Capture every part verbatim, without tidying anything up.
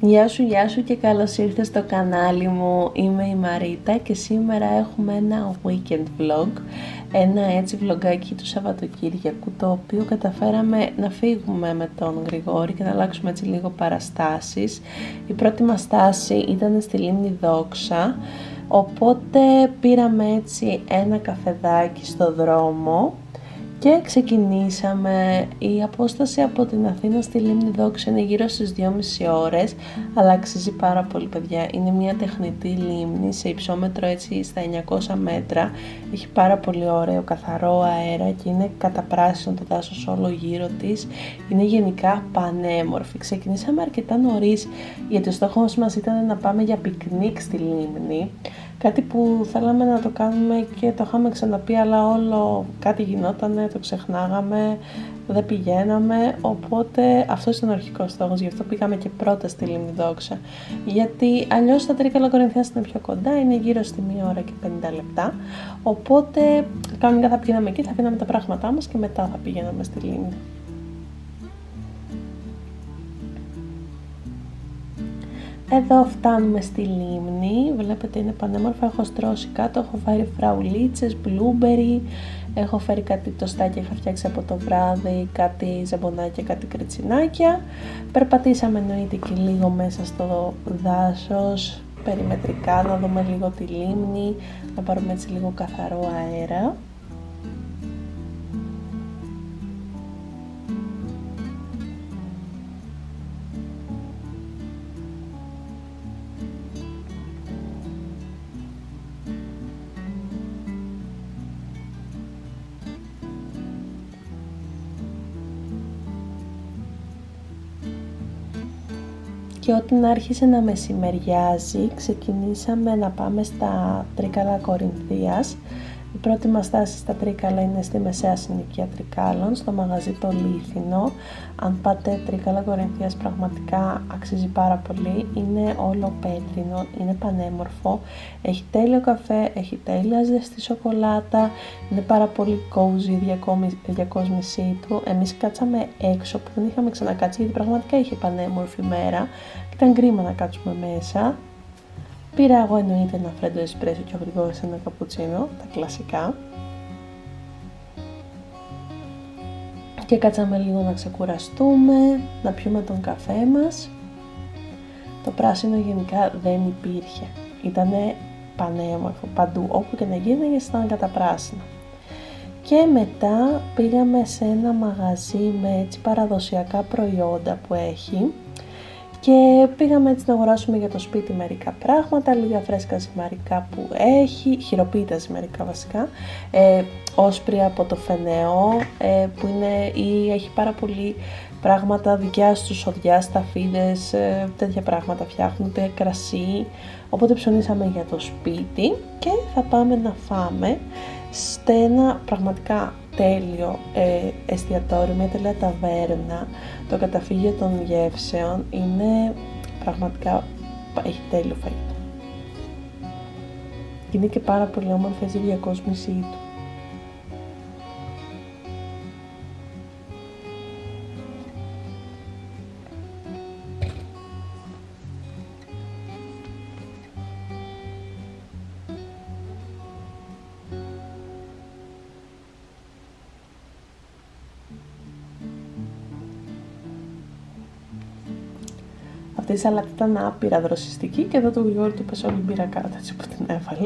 Γεια σου, γεια σου και καλώς ήρθες στο κανάλι μου. Είμαι η Μαρίτα και σήμερα έχουμε ένα weekend vlog, ένα έτσι vlogάκι του Σαββατοκύριακου, το οποίο καταφέραμε να φύγουμε με τον Γρηγόρη και να αλλάξουμε έτσι λίγο παραστάσεις. Η πρώτη μας στάση ήταν στη Λίμνη Δόξα, οπότε πήραμε έτσι ένα καφεδάκι στο δρόμο και ξεκινήσαμε. Η απόσταση από την Αθήνα στη Λίμνη Δόξα είναι γύρω στις δυόμιση ώρες, αλλά αξίζει πάρα πολύ, παιδιά. Είναι μια τεχνητή λίμνη σε υψόμετρο έτσι στα εννιακόσια μέτρα. Έχει πάρα πολύ ωραίο καθαρό αέρα και είναι καταπράσινο το δάσος όλο γύρω της. Είναι γενικά πανέμορφη. Ξεκινήσαμε αρκετά νωρίς γιατί ο στόχος μας ήταν να πάμε για πικνίκ στη λίμνη. Κάτι που θέλαμε να το κάνουμε και το είχαμε ξαναπεί, αλλά όλο κάτι γινότανε, το ξεχνάγαμε, δεν πηγαίναμε, οπότε αυτός ήταν ο αρχικός στόχος, γι' αυτό πήγαμε και πρώτα στη Λίμνη Δόξα. Γιατί αλλιώς τα Τρίκαλα Κορινθίας είναι πιο κοντά, είναι γύρω στη μία ώρα και πενήντα λεπτά, οπότε κανονικά θα πηγαίναμε εκεί, θα πίναμε τα πράγματά μας και μετά θα πηγαίναμε στη Λίμνη. Εδώ φτάνουμε στη λίμνη, βλέπετε είναι πανέμορφα, έχω στρώσει κάτω, έχω φέρει φραουλίτσες, μπλούμπερι, έχω φέρει κάτι τοστάκια, είχα φτιάξει από το βράδυ, κάτι ζαμπονάκια, κάτι κριτσινάκια. Περπατήσαμε εννοείται και λίγο μέσα στο δάσος, περιμετρικά, να δούμε λίγο τη λίμνη, να πάρουμε έτσι λίγο καθαρό αέρα. Και όταν άρχισε να μεσημεριάζει, ξεκινήσαμε να πάμε στα Τρίκαλα Κορινθίας. Η πρώτη μας στάση στα Τρίκαλα είναι στη Μεσαία Συνοικία Τρικάλων, στο μαγαζί το Λίθινο. Αν πάτε Τρίκαλα Κορινθίας, πραγματικά αξίζει πάρα πολύ. Είναι όλο πέτρινο, είναι πανέμορφο. Έχει τέλειο καφέ, έχει τέλεια ζεστή σοκολάτα. Είναι πάρα πολύ cozy η διακόσμησή του. Εμείς κάτσαμε έξω που δεν είχαμε ξανακάτσει, γιατί πραγματικά είχε πανέμορφη μέρα. Ήταν κρίμα να κάτσουμε μέσα. Πήρα εγώ εννοείται ένα φρέντο εσπρέσο και ο Γρηγόρης ένα καπουτσίνο, τα κλασικά. Και κάτσαμε λίγο να ξεκουραστούμε, να πιούμε τον καφέ μας. Το πράσινο γενικά δεν υπήρχε. Ήτανε πανέμορφο παντού, όπου και να γίνει ήταν κατά πράσινα. Και μετά πήγαμε σε ένα μαγαζί με έτσι παραδοσιακά προϊόντα που έχει. Και πήγαμε έτσι να αγοράσουμε για το σπίτι μερικά πράγματα, λίγα φρέσκα ζυμαρικά που έχει, χειροποίητα ζυμαρικά βασικά, ε, όσπρια από το Φενεό, ε, που είναι ή έχει πάρα πολύ πράγματα δικιά στους σοδιά, σταφίδες, ε, τέτοια πράγματα φτιάχνουν, κρασί, οπότε ψωνίσαμε για το σπίτι και θα πάμε να φάμε σε ένα πραγματικά τέλειο ε, εστιατόριο, μια τέλεια ταβέρνα, το Καταφύγιο των Γεύσεων. Είναι πραγματικά, έχει τέλειο φαγητό. Είναι και πάρα πολύ όμορφη η διακόσμησή του. Αυτή η σαλάτα ήταν άπειρα δροσιστική και εδώ το Γρηγόρη του πες όλη μπήρα κάτω έτσι που την έβαλε.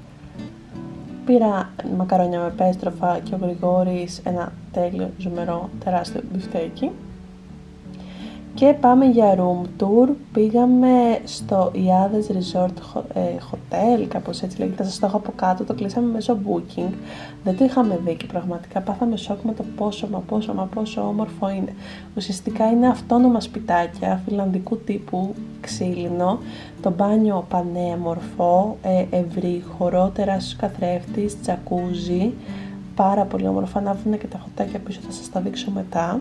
Πήρα μακαρόνια με πέστροφα και ο Γρηγόρης ένα τέλειο ζουμερό τεράστιο μπιφτέκι. Και πάμε για room tour, πήγαμε στο Ιάδες Resort Hotel, κάπως έτσι λέγεται, θα σας το έχω από κάτω, το κλείσαμε μέσω booking, δεν το είχαμε δει και πραγματικά πάθαμε σοκ με το πόσο μα πόσο μα πόσο όμορφο είναι. Ουσιαστικά είναι αυτόνομα σπιτάκια, φιλανδικού τύπου, ξύλινο, το μπάνιο πανέμορφο, ευρύχωρο, τεράστιος καθρέφτης, τζακούζι, πάρα πολύ όμορφα, ανάβουν και τα φωτάκια πίσω, θα σας τα δείξω μετά.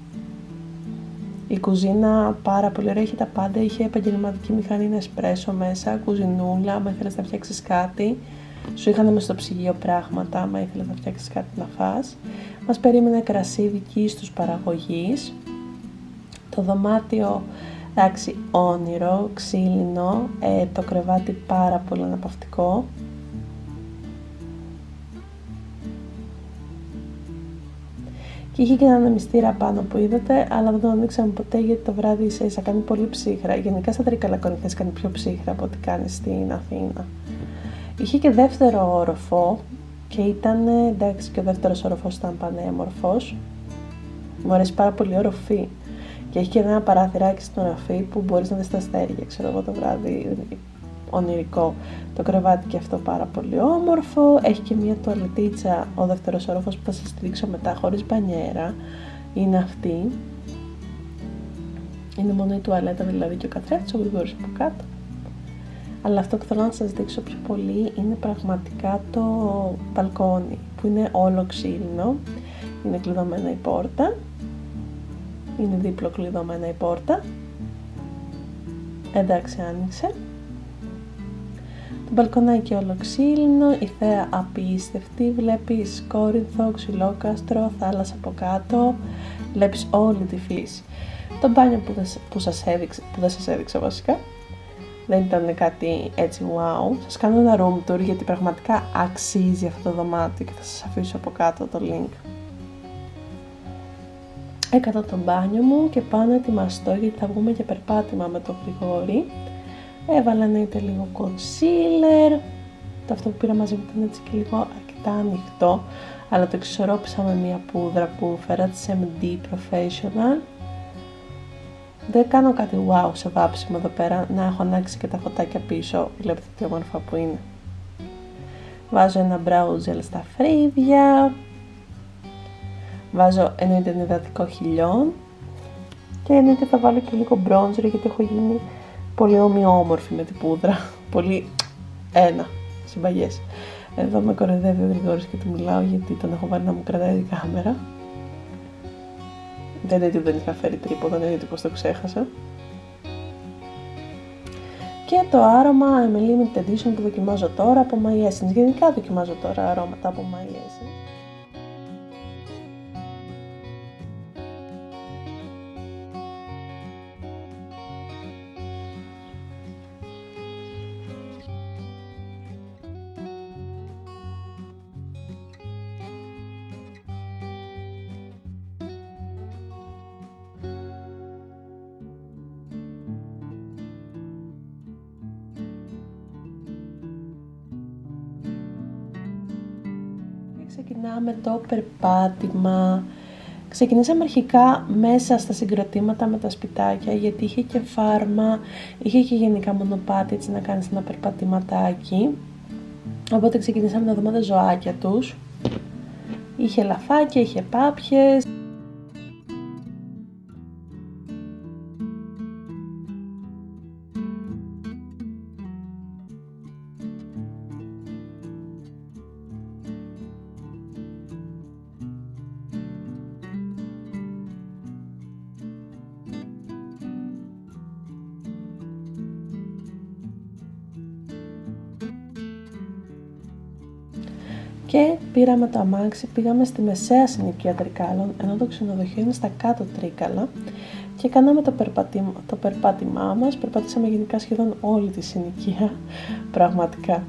Η κουζίνα πάρα πολύ ωραία, είχε τα πάντα, είχε επαγγελματική μηχανή εσπρέσο μέσα, κουζινούλα, άμα ήθελες να φτιάξεις κάτι, σου είχαν μες στο ψυγείο πράγματα, άμα ήθελες να φτιάξεις κάτι να φας. Μας περίμενε κρασί δικής τους παραγωγής. Το δωμάτιο Εντάξει, όνειρο, ξύλινο, ε, το κρεβάτι πάρα πολύ αναπαυτικό. Και είχε και έναν μυστήρα πάνω που είδατε, αλλά δεν τον ανοίξαμε ποτέ γιατί το βράδυ ίσα ίσα κάνει πολύ ψύχρα. Γενικά στα Τρίκαλα Κορινθίας κάνει πιο ψύχρα από ό,τι κάνει στην Αθήνα. Είχε και δεύτερο όροφο και ήταν, εντάξει, και ο δεύτερος όροφος ήταν πανέμορφος. Μου αρέσει πάρα πολύ η οροφή. Και έχει και ένα παράθυράκι στην οροφή που μπορείς να δεις τα αστέρια, ξέρω εγώ, το βράδυ, ονειρικό. Το κρεβάτι και αυτό πάρα πολύ όμορφο. Έχει και μια τουαλετίτσα, ο δεύτερος όροφος που θα σας δείξω μετά, χωρίς μπανιέρα. Είναι αυτή. Είναι μόνο η τουαλέτα δηλαδή και ο καθρέφτης, ο Γρηγόρης από κάτω. Αλλά αυτό που θέλω να σας δείξω πιο πολύ είναι πραγματικά το μπαλκόνι, που είναι όλο ξύλινο. Είναι κλειδωμένα η πόρτα. Είναι δίπλο κλειδωμένα η πόρτα. Εντάξει, άνοιξε. Το μπαλκονάκι όλο ξύλινο, η θέα απίστευτη. Βλέπεις Κόρινθο, Ξυλόκαστρο, θάλασσα από κάτω. Βλέπεις όλη τη φύση. Το μπάνιο που, δεν, που, σας έδειξε, που δεν σας έδειξα βασικά. Δεν ήταν κάτι έτσι wow. Σας κάνω ένα room tour γιατί πραγματικά αξίζει αυτό το δωμάτιο και θα σας αφήσω από κάτω το link. Έκανα το μπάνιο μου και πάω να ετοιμαστώ γιατί θα βγούμε για περπάτημα με τον Γρηγόρη. Έβαλα να είτε λίγο concealer. Το αυτό που πήρα μαζί μου ήταν έτσι και λίγο αρκετά ανοιχτό, αλλά το εξισορρόπησα με μια πούδρα που φέρα της εμ ντι Professional. Δεν κάνω κάτι wow σε βάψιμο εδώ πέρα, να έχω ανάξει και τα φωτάκια πίσω, βλέπετε τι όμορφα που είναι. Βάζω ένα brow gel στα φρύδια. Βάζω εννοείται υδατικό χιλιών και εννοείται θα βάλω και λίγο bronzer γιατί έχω γίνει πολύ ομοιόμορφη με την πούδρα. Πολύ ένα, συμπαγές. Εδώ με κοροϊδεύει ο Γρηγόρης και του μιλάω γιατί τον έχω βάλει να μου κρατάει την κάμερα. Δεν είναι ότι δεν είχα φέρει τρίποδα, δεν είναι ότι πως το ξέχασα. Και το άρωμα εμ Limited Edition που δοκιμάζω τώρα από My Essence. Γενικά δοκιμάζω τώρα αρώματα από My Essence. Ξεκινάμε το περπάτημα. Ξεκινήσαμε αρχικά μέσα στα συγκροτήματα με τα σπιτάκια γιατί είχε και φάρμα, είχε και γενικά μονοπάτι έτσι να κάνεις ένα περπατηματάκι. Οπότε ξεκινήσαμε να δούμε τα ζωάκια τους. Είχε λαφάκια, είχε πάπιες. Και πήραμε το αμάξι, πήγαμε στη μεσαία συνοικία Τρικάλων, ενώ το ξενοδοχείο είναι στα κάτω Τρίκαλα και κάναμε το, περπατήμα, το περπάτημά μας, περπατήσαμε γενικά σχεδόν όλη τη συνοικία, πραγματικά.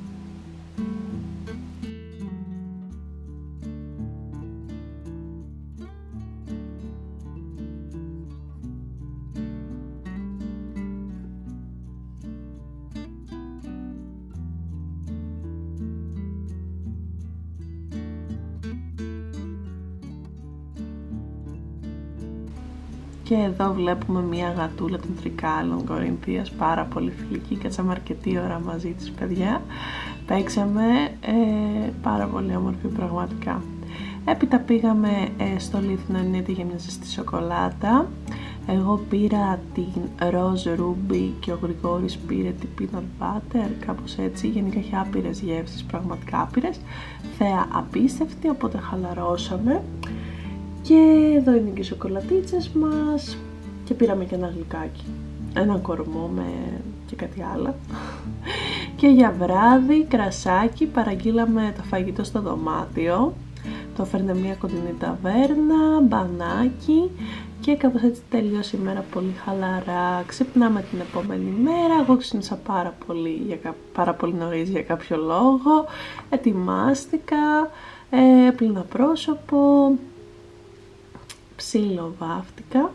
Και εδώ βλέπουμε μια γατούλα των Τρικάλων Κορινθίας, πάρα πολύ φιλική, κάτσαμε αρκετή ώρα μαζί της παιδιά, παίξαμε, ε, πάρα πολύ όμορφη πραγματικά. Έπειτα πήγαμε ε, στο Λίθνο Ενέτη για μια ζεστή σοκολάτα. Εγώ πήρα την Rose Ruby και ο Γρηγόρης πήρε την Peanut Butter, κάπως έτσι. Γενικά έχει άπειρες γεύσεις, πραγματικά άπειρες. Θέα απίστευτη, οπότε χαλαρώσαμε. Και εδώ είναι και οι σοκολατίτσες μας και πήραμε και ένα γλυκάκι, ένα κορμό με και κάτι άλλο. Και για βράδυ, κρασάκι, παραγγείλαμε το φαγητό στο δωμάτιο. Το έφερνε μια κοντινή ταβέρνα, μπανάκι Και κάπως έτσι τελειώσει η μέρα πολύ χαλαρά. Ξυπνάμε την επόμενη μέρα. Εγώ ξύπνησα πάρα πολύ, για, πάρα πολύ νωρίς για κάποιο λόγο. Ετοιμάστηκα, ε, έπλυνα πρόσωπο, ψιλοβάφτηκα.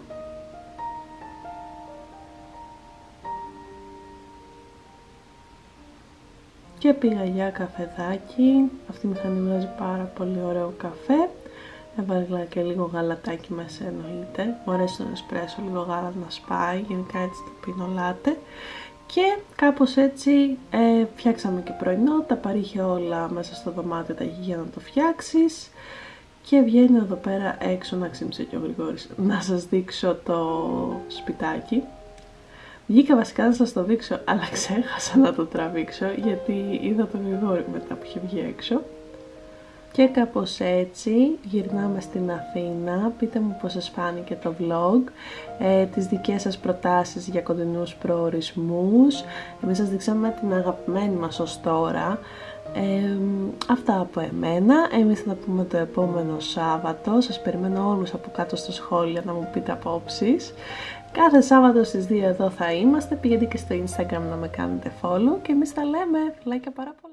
Και πήγα για καφεδάκι. Αυτή η μηχανή βγάζει πάρα πολύ ωραίο καφέ. Έβαλα και λίγο γαλατάκι μέσα, εννοείται. Μου αρέσει το εσπρέσο, λίγο γάλα να σπάει. Γενικά έτσι το πίνω λάτε. Και κάπως έτσι ε, φτιάξαμε και πρωινό. Τα παρήχε όλα μέσα στο δωμάτιο τα για να το φτιάξεις. Και βγαίνω εδώ πέρα έξω, να ξύμισε και ο Γρηγόρης, να σας δείξω το σπιτάκι. Βγήκα βασικά να σας το δείξω, αλλά ξέχασα να το τραβήξω, γιατί είδα τον Γρηγόρη μετά που είχε βγει έξω. Και κάπως έτσι γυρνάμε στην Αθήνα. Πείτε μου πώς σας φάνηκε το vlog, ε, τις δικές σας προτάσεις για κοντινούς προορισμούς. Εμείς σας δείξαμε την αγαπημένη μας ως τώρα. Ε, αυτά από εμένα. Εμείς θα τα πούμε το επόμενο Σάββατο. Σας περιμένω όλους από κάτω στα σχόλια να μου πείτε απόψεις. Κάθε Σάββατο στις δύο εδώ θα είμαστε. Πηγαίνετε και στο Instagram να με κάνετε follow και εμείς τα λέμε. Φιλάκια πάρα πολλά.